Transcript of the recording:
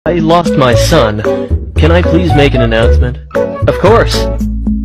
I lost my son. Can I please make an announcement? Of course!